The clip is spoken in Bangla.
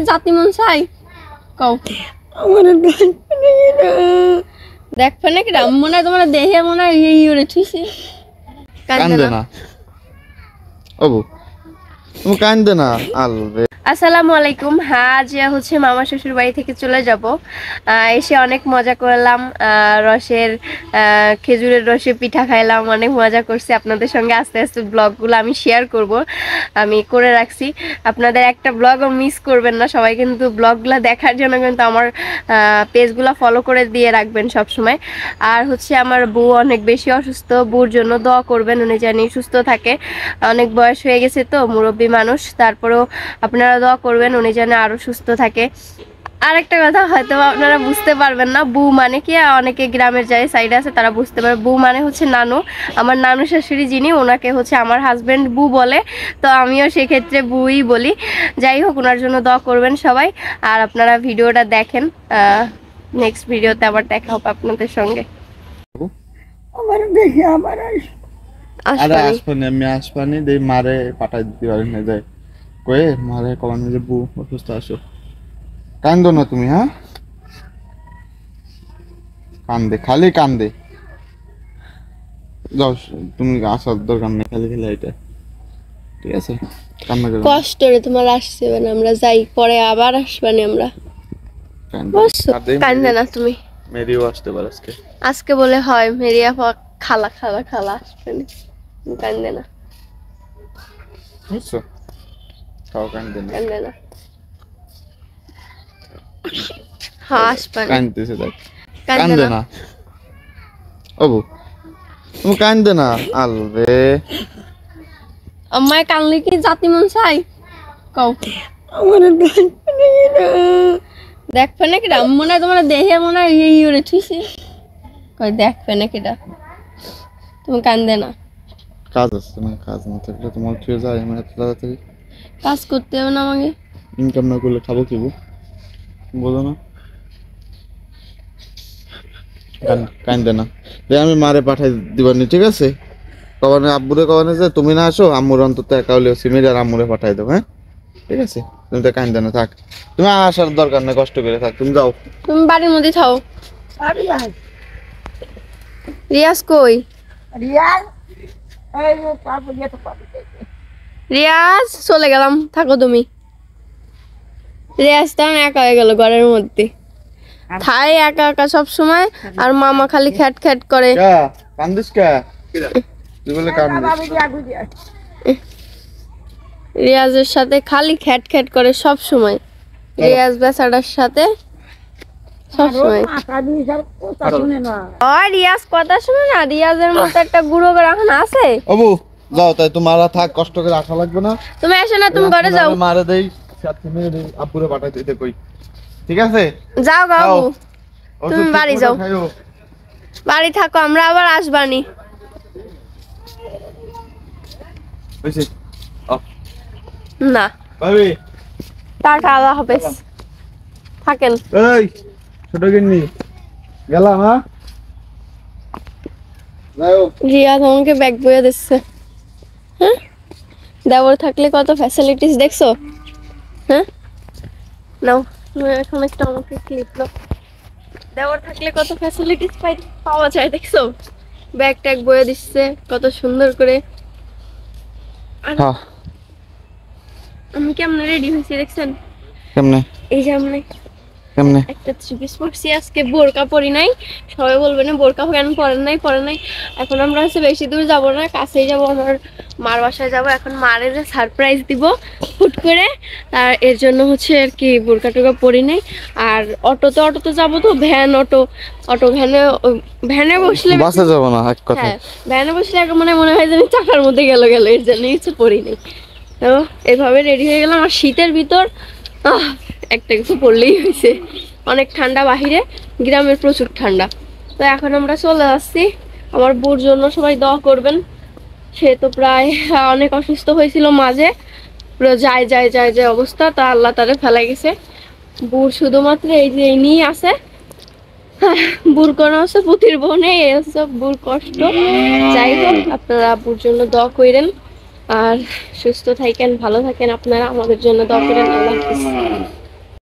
জাতি মন চাই কও আমার দেখবে নাকি মনে হয় তোমার দেহে মনে হয় ইয়ে থুইছে কান্দে না ওবু তুমি কান্দে না আলবে। আসসালামু আলাইকুম। আজ হচ্ছে মামা শ্বশুর বাড়ি থেকে চলে যাব। এসে অনেক মজা করলাম, রসের খেজুরের রসে পিঠা খাইলাম, অনেক মজা করছি। আপনাদের সঙ্গে আস্তে আস্তে ব্লগগুলো আমি শেয়ার করব, আমি করে রাখছি। আপনাদের একটা ব্লগও মিস করবেন না। সবাই কিন্তু ব্লগগুলো দেখার জন্য কিন্তু আমার পেজগুলো ফলো করে দিয়ে রাখবেন সব সময়। আর হচ্ছে আমার বউ অনেক বেশি অসুস্থ, বউর জন্য দোয়া করবেন, উনি জানি সুস্থ থাকে। অনেক বয়স হয়ে গেছে তো, মুরব্বী মানুষ, তারপরেও আপনারা দোয়া করবেন উনি যেন আরো সুস্থ থাকে। আরেকটা কথা হয়তো আপনারা বুঝতে পারবেন না, বউ মানে কি, অনেকে গ্রামের যায় সাইডে আছে তারা বুঝতে পারে। বউ মানে হচ্ছে নানু, আমার নানু শাশুড়ি যিনি, ওনাকে হচ্ছে আমার হাজবেন্ড বউ বলে, তো আমিও সেক্ষেত্রে বুই বলি। যাই হোক, ওনার জন্য দোয়া করবেন সবাই। আর আপনারা ভিডিওটা দেখেন, নেক্সট ভিডিওতে আবার দেখা হবে আপনাদের সঙ্গে। আমার দেখি আমার আসপানি আমি আসপানি দেই মারে পাঠাই দিতে পারি না যায় কয়ে মারে কমানো যে বউ অসুস্থ আসো। কান্দো না তুমি, হ্যাঁ কান্দে খালি কান্দে, যাও তুমি আসার দরকার নেই, খালি খালি এটা ঠিক আছে। কান্না করে কষ্ট রে তোমার আসছে না, আমরা যাই পরে আবার আসবানি আমরা। কান্দে না তুমি, মেরিও আসতে পারে আজকে। আজকে বলে হয় মেরিয়া খালা খালা খালা আসবেনি, কান্দে না বুঝছো, তাও কান্দে না, কান্দে না। হ্যাঁ আসবেনি, কান্দতেছে দেখ, কান্দে না ওবু তুমি কান্দে না আলবে। আমায় কানলে কি জাতি মন চাই কও আমার দেখবে নাকি মনে হয় তোমার দেহে মনে হয় ইয়ে থুইছে কই দেখবে নাকি তুমি কান্দে না। কাজ আছে না, কাজ না থাকলে তোমার ছুঁয়ে যায় মানে তাড়াতাড়ি কাজ করতে হবে না, আমাকে ইনকাম না করলে খাবো কি বলো না। কান্দে না, আমি মারে পাঠাই দিবানি ঠিক আছে। কবানে আব্বুরে কবানে যে তুমি না আসো, আম্মুর অন্তত একা হলেও সিমির আর আম্মুরে পাঠাই দেবো, হ্যাঁ ঠিক আছে। তুমি তো কান্দে না, থাক তুমি আসার দরকার নেই, কষ্ট করে থাক, তুমি যাও, তুমি বাড়ির মধ্যে থাও। রিয়াজ কই? রিয়াজ চলে গেলাম, থাকো তুমি। রিয়াজ তখন একা হয়ে গেল ঘরের মধ্যে, থাই একা একা সব সময়, আর মামা খালি খ্যাট খ্যাট করে। কান্দিস কে তুই বলে কান্দিস? রিয়াজের সাথে খালি খ্যাট খ্যাট করে সব সময়, রিয়াজ বেচারার সাথে সব সময়। রিয়াজ কথা শুনে না, রিয়াজের মতো একটা গুঁড়ো এখন আছে। ওবু যাও, তাই তোমার থাক, কষ্ট করে আসা লাগবে না। তুমি এসো না, তুমি ঘরে যাও। মারে দেই আব্বুরে পাঠাই দিতে কই, ঠিক আছে যাও গাও, তুমি বাড়ি যাও, বাড়ি থাকো, আমরা আবার আসবানি। না ভাবি টাটা, আল্লাহ হাফেজ, থাকেন। এই ছোট গিন্নি গেলাম, হ্যাঁ যাও। রিয়াজ আমাকে ব্যাগ বয়ে দিচ্ছে, হ্যাঁ দেওয়ার থাকলে কত ফ্যাসিলিটিস দেখছো, হ্যাঁ নাও এখন একটা আমাকে ক্লিপ দাও। দেওয়ার থাকলে কত ফ্যাসিলিটিস পাওয়া যায় দেখছো, ব্যাগ ট্যাগ বয়ে দিচ্ছে কত সুন্দর করে। আমি কেমনে রেডি হয়েছি দেখছেন? কেমনে? এই যে আমি কেমনে একটা থ্রি পিস পরছি, আজকে বোরকা পরি নাই। সবাই বলবে না বোরকা কেন পরেন নাই। এখন আমরা হচ্ছে বেশি দূর যাব না, কাছেই যাব, আমার মার বাসায় যাব। এখন মারের সারপ্রাইজ দিব হুট করে, আর এর জন্য হচ্ছে আর কি বোরকা টোকা পরি নাই। আর অটোতে যাবো তো, ভ্যানে বসলে বাসে যাব না, এক কথা। হ্যাঁ ভ্যানে বসলে মনে হয় যে আমি চাকার মধ্যে গেল, এর জন্য কিছু পরি নাই। তো এভাবে রেডি হয়ে গেলাম। আর শীতের ভিতর একটা কিছু পড়লেই হয়েছে, অনেক ঠান্ডা বাহিরে, গ্রামের প্রচুর ঠান্ডা। তো এখন আমরা চলে যাচ্ছি। আমার বউর জন্য সবাই দোয়া করবেন, সে তো প্রায় অনেক অসুস্থ হয়েছিল মাঝে, পুরো যায় অবস্থা, তা আল্লাহ তারে ফেলে গেছে। বউর শুধুমাত্র এই যে এই নিয়ে আছে, বুর কোনো হচ্ছে পুতির বউ নেই, এই হচ্ছে বুর কষ্ট। যাই হোক, আপনারা বুর জন্য দোয়া করেন, আর সুস্থ থাকেন, ভালো থাকেন, আপনারা আমাদের জন্য দোয়া করেন। আল্লাহ হাফেজ।